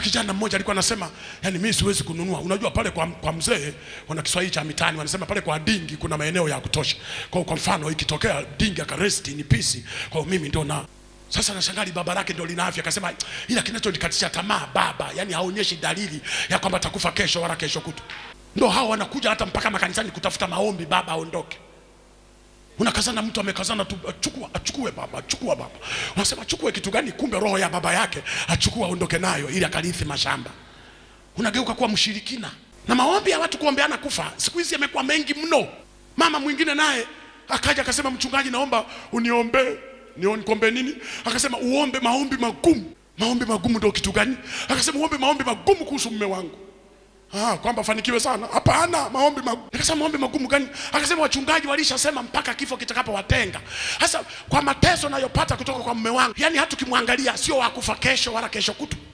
Kijana mmoja alikuwa anasema, yani mimi siwezi kununua. Unajua pale kwa mzee wana Kiswahili cha mitaani wanasema pale kwa dingi kuna maeneo ya kutosha. Kwa mfano ikitokea dingi akaresti ni pisi, kwa mimi ndio na. Sasa nashangali baba lake ndio lina afya, akasema ila kinachonikatisha tamaa baba, yani haonyeshi dalili ya kwamba atakufa kesho wala kesho kutu. Ndio hao wanakuja hata mpaka makanisani kutafuta maombi baba aondoke. Unakazana mtu amekazana tu, achukue baba, achukua baba. Unasema achukue kitu gani? Kumbe roho ya baba yake achukua aondoke nayo ili akarithi mashamba. Unageuka kuwa mshirikina. Na maombi ya watu kuombeana kufa siku hizi yamekuwa mengi mno. Mama mwingine naye akaja akasema, mchungaji naomba uniombee. Niombe nini? Akasema uombe maombi magumu. Maombi magumu ndio kitu gani? Akasema uombe maombi magumu kuhusu mume wangu. Kwamba fanikiwe sana. Hapana, maombi magumu. Akasema maombi magumu gani? Akasema wachungaji walishasema mpaka kifo kitakapowatenga. Sasa kwa mateso nayopata kutoka kwa mume wangu, yani hata ukimwangalia sio wakufa kesho wala kesho kutu.